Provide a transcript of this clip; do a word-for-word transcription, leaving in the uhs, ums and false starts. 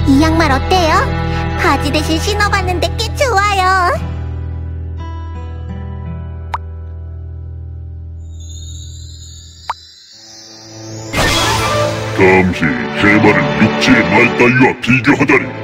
이 양말 어때요? 바지 대신 신어봤는데 꽤 좋아요. 감히 해마를 육지의 말 따위와 비교하다니.